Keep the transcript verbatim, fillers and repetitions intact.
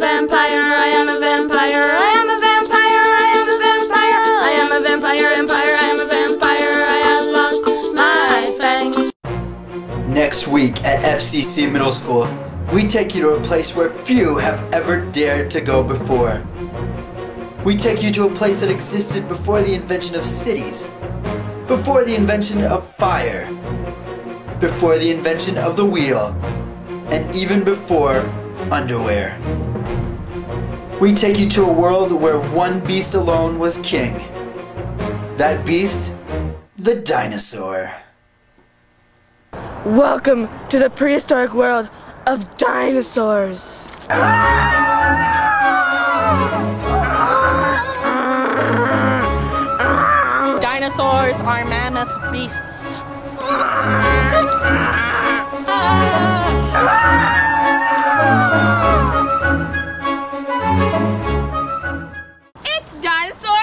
vampire, I am a vampire, I am a vampire, I am a vampire, I am a vampire, empire, I am a vampire, I have lost my fangs. Next week at F C C Middle School, we take you to a place where few have ever dared to go before. We take you to a place that existed before the invention of cities, before the invention of fire, before the invention of the wheel, and even before underwear. We take you to a world where one beast alone was king. That beast, the dinosaur. Welcome to the prehistoric world of dinosaurs. Dinosaurs are mammoth beasts. It's dinosaur